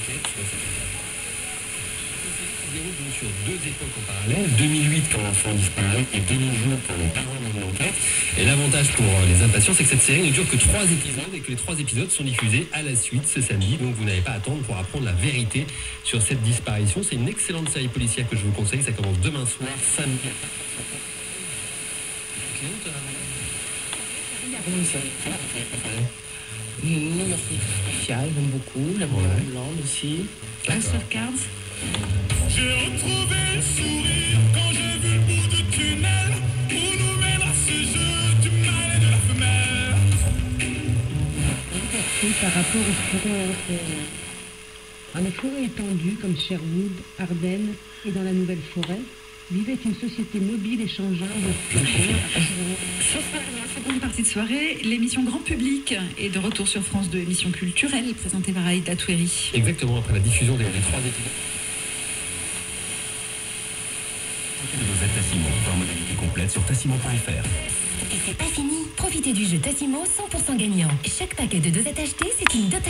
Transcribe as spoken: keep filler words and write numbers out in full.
Sur deux époques en parallèle, deux mille huit quand l'enfant disparaît et deux mille huit quand les parents mènent l'enquête. Et l'avantage pour les impatients, c'est que cette série ne dure que trois épisodes et que les trois épisodes sont diffusés à la suite ce samedi. Donc vous n'avez pas à attendre pour apprendre la vérité sur cette disparition. C'est une excellente série policière que je vous conseille. Ça commence demain soir, samedi. New York spécial, j'aime beaucoup. La Blonde Blonde aussi. House of Cards. J'ai retrouvé le sourire quand j'ai vu le bout du tunnel où nous mènera ce jeu du mâle et de la femelle. Par rapport aux forêts européennes. Dans les forêts étendues comme Sherwood, Ardennes et dans la Nouvelle Forêt, vivait une société mobile et changeante. Seconde partie de soirée, l'émission Grand Public est de retour sur France deux, émission culturelle présentée par Aïda Toueri. Exactement, après la diffusion des, des trois épisodes. Vous êtes Tassimo, voir modalité complète sur tassimo point f r. Et c'est pas fini. Profitez du jeu Tassimo cent pour cent gagnant. Chaque paquet de dosettes achetés, c'est une dot